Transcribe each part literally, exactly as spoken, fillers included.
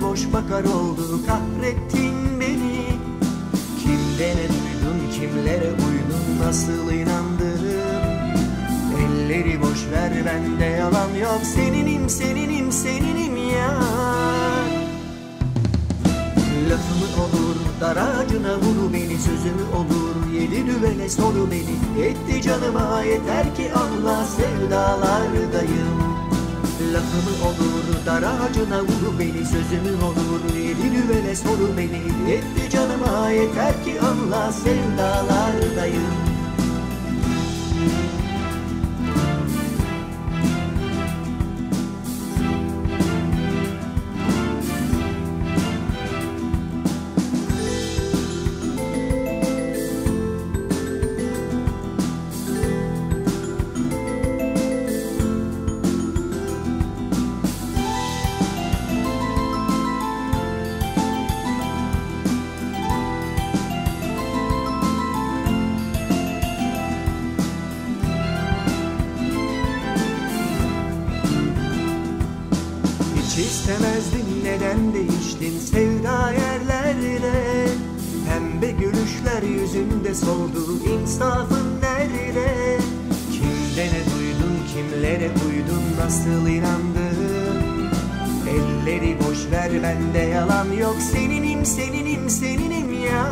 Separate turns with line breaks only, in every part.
boş bakar oldu, kahrettin beni. Kimden duydun, kimlere uydun, nasıl inandırım? Elleri boş ver, bende yalan yok, seninim seninim seninim ya. Lafımı olur, dar ağacına vur beni, sözümü olur, yedi düvele soru beni. Etti canıma yeter ki Allah, sevdalardayım. Lafımı olur, dar ağacına vur beni, sözümü olur, yedi düvele soru beni. Etti canıma yeter ki Allah, sevdalardayım. Hiç istemezdin, neden değiştin sevda yerlerde? Pembe gülüşler yüzünde soldu, insafın nerede? Kimde ne duydun, kimlere uydun, nasıl inandın? Elleri boş ver, bende yalan yok, seninim seninim seninim ya.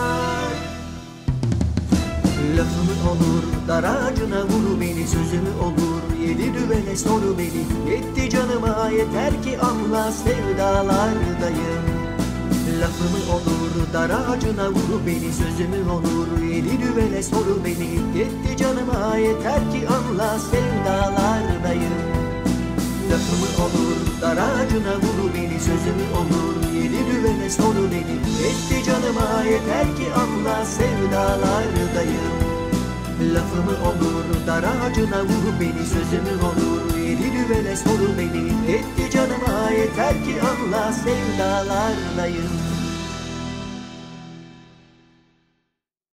Lafımı olur, dar ağacına vur beni, sözümü olur, yedi düvele soru beni. Yetti canıma yeter ki Allah, sevdalardayım. Lafımı olur, dar ağacına vur beni, sözümü olur, yedi düvele soru beni. Yetti canıma yeter ki Allah, sevdalardayım. Lafımı olur, dar ağacına vur beni, sözümü olur, yedi düvele soru beni. Yetti canıma yeter ki Allah, sevdalardayım. Lafımı olur, dar ağacına vur beni, sözümü olur, yedi düvele soru beni. Etti canıma yeter ki Allah, sevdalardayım.